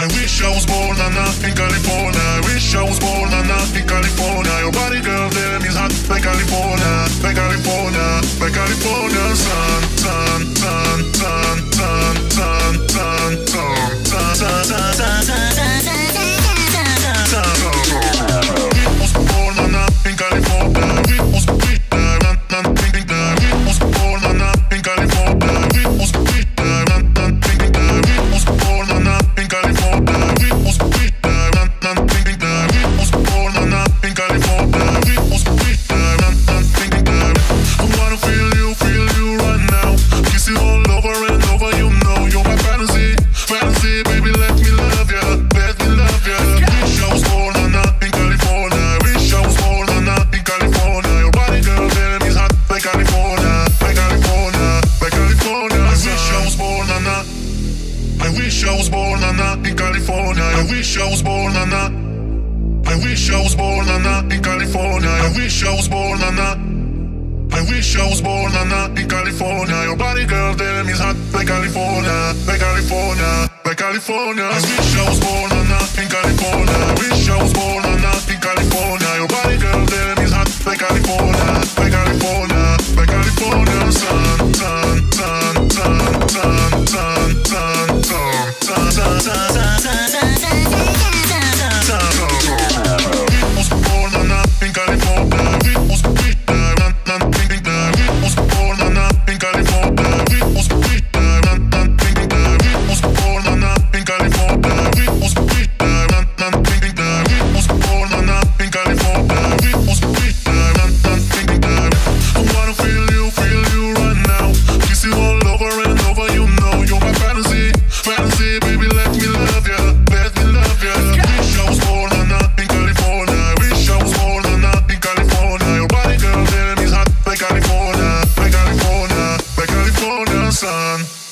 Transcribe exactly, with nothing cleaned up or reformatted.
wish I was born na na in California. I wish I was born na na in California. Your body, girl, damn is hot like California, like California, like California. Sun, sun, sun, sun, sun, sun, sun, sun, sun, sun, sun, sun, sun. I wish I was born na na in California. I wish I was born na na. I wish I was born na na in California. I wish I was born na na. I wish I was born na na in California. Your body, girl, damn is hot like California, like California, like California. I wish I was born na na in California. I wish I was born na na in California. Your body, girl, damn is hot like California, like California, like California. Sun, sun, sun, sun, sun, sun, sun, sun, sun, sun, sun, sun, sun. Sun.